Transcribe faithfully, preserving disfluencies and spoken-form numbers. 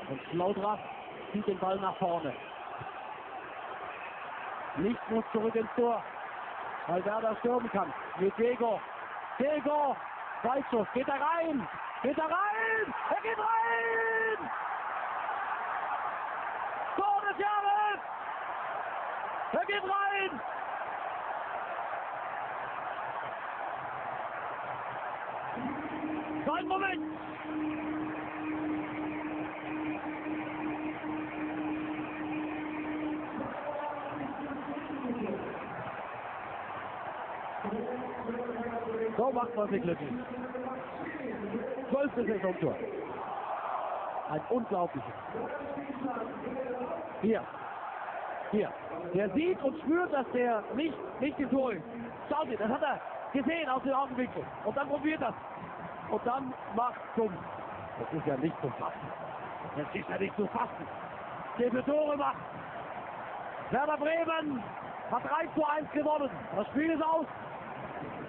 Und Schlaudras zieht den Ball nach vorne. Nicht muss zurück ins Tor, weil Werder stürmen kann. Mit Diego. Diego! Weitschuss. Geht er rein! Geht er rein! Er geht rein! Tor des Jahres! Er geht rein! Sein Moment! So macht man sich glücklich. Zwölfte Saisontor. Ein unglaubliches. Hier. Hier. Der sieht und spürt, dass der nicht, nicht im Tor ist. Schaut ihr, das hat er gesehen aus dem Augenwinkel. Und dann probiert das. Und dann macht dumm. Das ist ja nicht zu fassen. Das ist ja nicht zu fassen. Der für Tore macht. Werder Bremen hat drei zu eins gewonnen. Das Spiel ist aus.